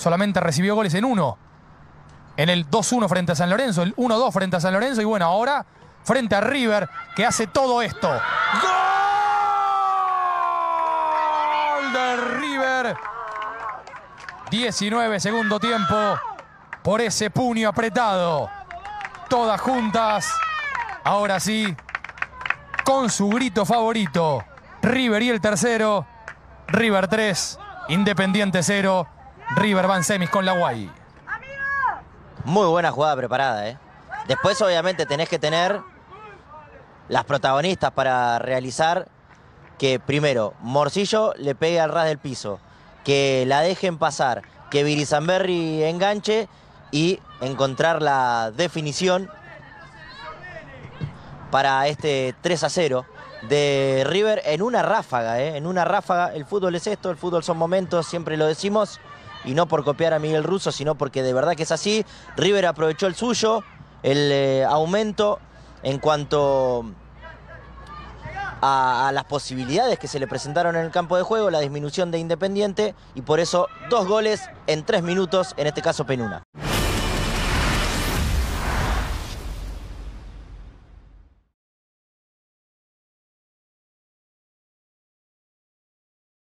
solamente recibió goles en uno. En el 2-1 frente a San Lorenzo, el 1-2 frente a San Lorenzo y bueno, ahora frente a River, que hace todo esto. ¡Gol de River! 19 segundo tiempo por ese puño apretado. Todas juntas. Ahora sí, con su grito favorito. River y el tercero. River 3, Independiente 0. River va en semis con la Guay. Muy buena jugada preparada, ¿eh? Después obviamente tenés que tener las protagonistas para realizar que primero Morcillo le pegue al ras del piso, que la dejen pasar, que Virizamberri enganche y encontrar la definición para este 3-0 de River en una ráfaga, ¿eh? En una ráfaga. El fútbol es esto, el fútbol son momentos, siempre lo decimos. Y no por copiar a Miguel Russo, sino porque de verdad que es así. River aprovechó el suyo, el aumento en cuanto a las posibilidades que se le presentaron en el campo de juego, la disminución de Independiente, y por eso 2 goles en 3 minutos, en este caso Penuna.